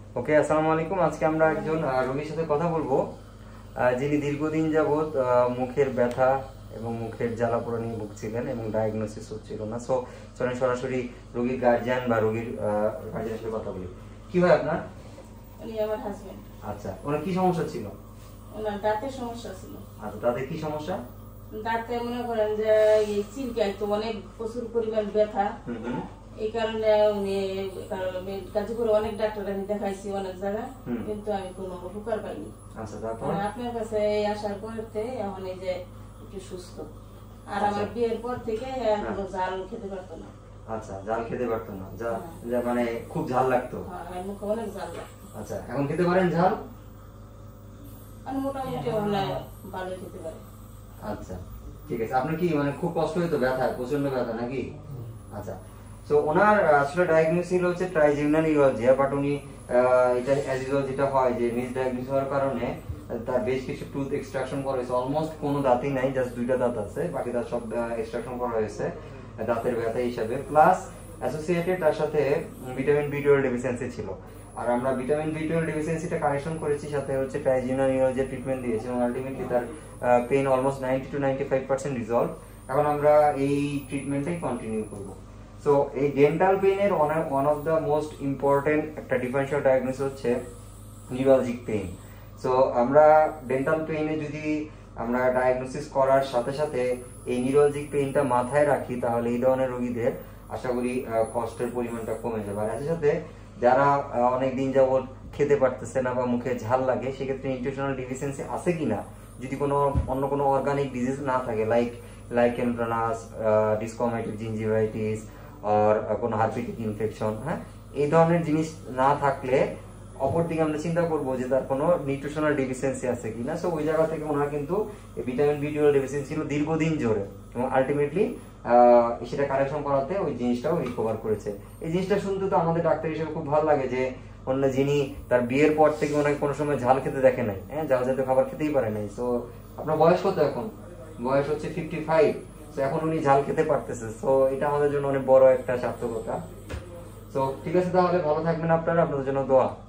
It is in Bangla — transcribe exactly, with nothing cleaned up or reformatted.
ওকে, আসসালামু আলাইকুম। আজকে আমরা একজন রোগীর সাথে কথা বলবো যিনি দীর্ঘদিন যাবৎ মুখের ব্যথা এবং মুখের জ্বালা পোড়া নিয়ে ভুগছিলেন এবং ডায়াগনোসিস হচ্ছিল না। সো চলেন সরাসরি রোগীর গার্জিয়ান বা রোগীর গার্জিয়ানের সাথে কথা বলি। কি হয় আপনার? উনি আমার হাজবেন্ড। আচ্ছা, ওনার কি সমস্যা ছিল? ওনার দাঁতের সমস্যা ছিল। আচ্ছা, দাঁতে কি সমস্যা? দাঁতে মনে করেন যে এই চিলকায় তো অনেক প্রচুর পরিমাণ ব্যথা। হুম এই কারণে উনি গাজীপুরে অনেক ডাক্তার আমি দেখাইছি অনেক জায়গায়, কিন্তু আমি কোনো উপকার পাইনি। আচ্ছা, তারপর আপনার কাছে আসার পরেতে এখন এই যে একটু সুস্থ। আর আমার বিয়ের পর থেকে কোনো জাল খেতে পারতো না। আচ্ছা, জাল খেতে পারতো না, যা মানে খুব ঝাল লাগতো। হ্যাঁ, মুখে অনেক জাল লাগতো। আচ্ছা, এখন খেতে পারেন ঝাল? আমি মোটামুটি হলে ভালো খেতে পারি। আচ্ছা, ঠিক আছে। আপনার কি মানে খুব কষ্ট হইতো, ব্যথা, প্রচন্ড ব্যথা নাকি? আচ্ছা, তো ওনার আসলে ডায়াগনোসিস হচ্ছে ট্রাইজিউনাল নিউরোলজিয়া, বাট উনি এটা অ্যাজ ইউজুয়াল যেটা হয় যে মিস ডায়াগনোসিস হওয়ার কারণে তার বেশ কিছু টুথ এক্সট্রাকশন করা হয়েছে। অলমোস্ট কোনো দাঁতই নাই, জাস্ট দুইটা দাঁত আছে, বাকি দাঁত সব এক্সট্রাকশন করা হয়েছে দাঁতের ব্যথা হিসাবে। প্লাস অ্যাসোসিয়েটেড তার সাথে ভিটামিন বি টুয়েলভ ডেফিসিয়েন্সি ছিল। আর আমরা ভিটামিন বি টুয়েলভ ডেফিসিয়েন্সিটা কারেকশন করেছি, সাথে হচ্ছে ট্রাইজিউনাল নিউরোলজিয়া ট্রিটমেন্ট দিয়েছি এবং আলটিমেটলি তার pain almost ninety two ninety five percent resolve. এখন আমরা এই ট্রিটমেন্টটাই কন্টিনিউ করবো। সো এই ডেন্টাল পেইনের one of the most important একটা ডিফারেন্সিয়াল ডায়াগনোসিস হচ্ছে নিউরালজিক পেইন। সো আমরা ডেন্টাল পেইনে যদি আমরা ডায়াগনোসিস করার সাথে সাথে এই নিউরালজিক পেইনটা মাথায় রাখি, তাহলে এই ধরনের রোগীদের আশা করি কষ্টের পরিমাণটা কমে যাবে। আর এর সাথে যারা অনেক দিন যাবত খেতে পারতেছে না বা মুখে ঝাল লাগে, সেক্ষেত্রে নিউট্রিশনাল ডিফিসিয়েন্সি আছে কিনা, যদি কোনো অন্য কোনো অর্গানিক ডিজিজ না থাকে, like lichen planus, desquamative gingivitis আর কোনো হার্পিটিক ইনফেকশন, হ্যাঁ, এই ধরনের জিনিস না থাকলে অপরদিকে আমরা চিন্তা করবো যে তার কোনো নিউট্রিশনাল ডেফিসিয়েন্সি আছে কিনা। সো ওই জায়গা থেকে ওনার কিন্তু ভিটামিন বি টুয়েলভ ডেফিসিয়েন্সি ছিল দীর্ঘদিন জোরে এবং আলটিমেটলি সেটা কারেকশন করাতে ওই জিনিসটাও রিকভার করেছে। এই জিনিসটা শুনতে তো আমাদের ডাক্তার হিসেবে খুব ভালো লাগে যে অন্য যিনি তার বিয়ের পর থেকে ওনাকে কোনো সময় ঝাল খেতে দেখে নাই, হ্যাঁ, ঝাল জাতীয় খাবার খেতেই পারে নাই। সো আপনার বয়স কত এখন? বয়স হচ্ছে ফিফটি ফাইভ। তো এখন উনি ঝাল খেতে পারতেছে। সো এটা আমাদের জন্য অনেক বড় একটা সার্থকতা। তো ঠিক আছে, তাহলে ভালো থাকবেন আপনারা, আপনাদের জন্য দোয়া।